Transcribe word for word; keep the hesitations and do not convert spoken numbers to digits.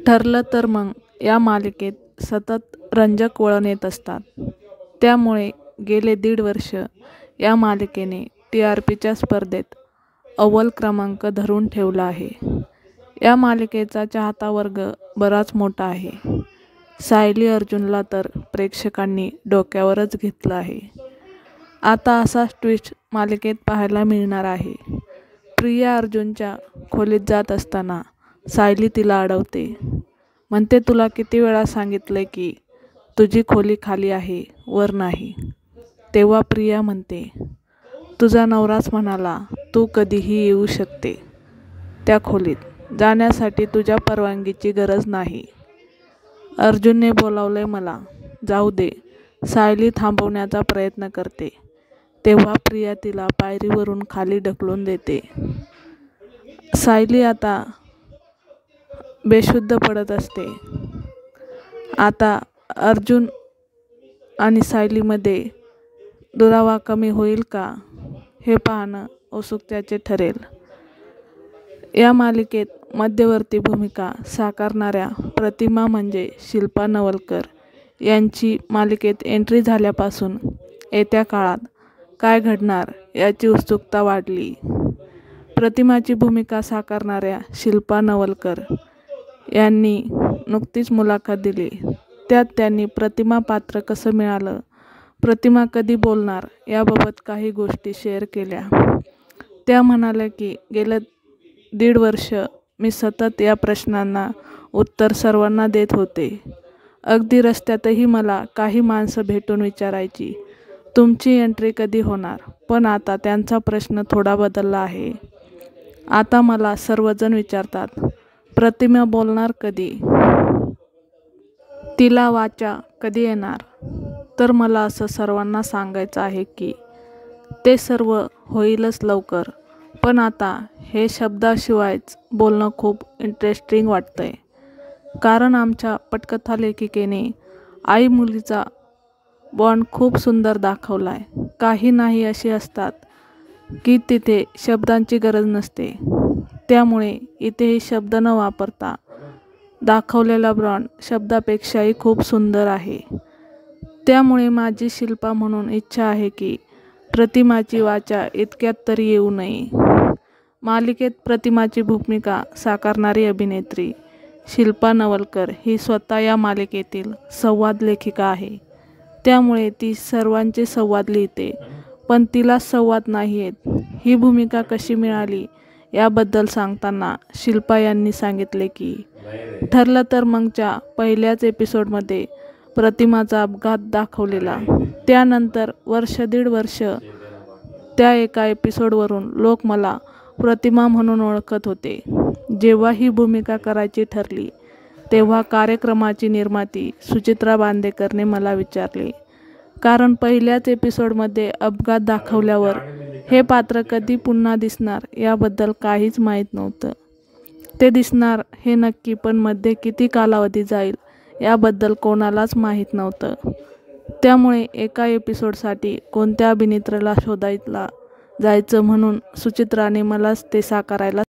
ठरलं तर मग या मालिकेत सतत रंजक वळण येत असतात. त्यामुळे गेले दीड वर्ष या मालिकेने टी आर पीच्या स्पर्धेत अव्वल क्रमांक धरून ठेवला आहे. या मालिकेचा चाहता वर्ग बराच मोठा आहे. सायली अर्जुनला तर प्रेक्षकांनी डोक्यावरच घेतलं आहे. आता असाच ट्विस्ट मालिकेत पाहायला मिळणार आहे. प्रिया अर्जुनच्या खोलीत जात असताना सायली तिला अडवते. म्हणते, तुला किती वेळा सांगितलंय की तुझी खोली खाली आहे, वर नाही. तेव्हा प्रिया म्हणते, तुझा नवराच म्हणाला तू कधीही येऊ शकते त्या खोलीत. जाण्यासाठी तुझ्या परवानगीची गरज नाही. अर्जुनने बोलावलंय मला, जाऊ दे. सायली थांबवण्याचा प्रयत्न करते. तेव्हा प्रिया तिला पायरीवरून खाली ढकलून देते. सायली आता बेशुद्ध पडत असते. आता अर्जुन आणि सायलीमध्ये दुरावा कमी होईल का, हे पाहणं औत्सुक्याचे ठरेल. या मालिकेत मध्यवर्ती भूमिका साकारणाऱ्या प्रतिमा म्हणजे शिल्पा नवलकर यांची मालिकेत एंट्री झाल्यापासून येत्या काळात काय घडणार याची उत्सुकता वाढली. प्रतिमाची भूमिका साकारणाऱ्या शिल्पा नवलकर यांनी नुकतीच मुलाखत दिली. त्यात त्यांनी प्रतिमा पात्र कसं मिळालं, प्रतिमा कधी बोलणार याबाबत काही गोष्टी शेअर केल्या. त्या म्हणाल्या की गेलं दीड वर्ष मी सतत या प्रश्नांना उत्तर सर्वांना देत होते. अगदी रस्त्यातही मला काही माणसं भेटून विचारायची, तुमची एंट्री कधी होणार. पण आता त्यांचा प्रश्न थोडा बदलला आहे. आता मला सर्वजण विचारतात, प्रतिमा बोलणार कधी, तिला वाचा कधी येणार. तर मला असं सर्वांना सांगायचं आहे की ते सर्व होईलच लवकर. पण आता हे शब्दाशिवायच बोलणं खूप इंटरेस्टिंग वाटतंय. कारण आमच्या पटकथा लेखिकेने आई मुलीचा बॉन्ड खूप सुंदर दाखवलाय. काही नाही अशी असतात की तिथे शब्दांची गरज नसते. त्यामुळे इथेही शब्द न वापरता दाखवलेला बॉन्ड शब्दापेक्षाही खूप सुंदर आहे. त्यामुळे माझी शिल्पा म्हणून इच्छा आहे की प्रतिमाची वाचा इतक्यात तरी येऊ नये. मालिकेत प्रतिमाची भूमिका साकारणारी अभिनेत्री शिल्पा नवलकर ही स्वतः या मालिकेतील संवाद लेखिका आहे. त्यामुळे ती सर्वांचे संवाद लिहिते, पण तिला संवाद नाही येत. ही भूमिका कशी मिळाली याबद्दल सांगताना शिल्पा यांनी सांगितले की ठरलं तर मगच्या पहिल्याच एपिसोडमध्ये प्रतिमाचा अपघात दाखवलेला. त्यानंतर वर्ष दीड वर्ष त्या एका एपिसोडवरून लोक मला प्रतिमा म्हणून ओळखत होते. जेव्हा ही भूमिका करायची ठरली तेव्हा कार्यक्रमाची निर्माती सुचित्रा बांदेकरने मला विचारले. कारण पहिल्याच एपिसोडमध्ये अपघात दाखवल्यावर हे पात्र कधी पुन्हा दिसणार याबद्दल काहीच माहीत नव्हतं. ते दिसणार हे नक्की, पण मध्ये किती कालावधी जाईल याबद्दल कोणालाच माहीत नव्हतं. त्यामुळे एका एपिसोडसाठी कोणत्या अभिनेत्रीला शोधायला जायचं म्हणून सुचित्राने मलाच ते साकारायला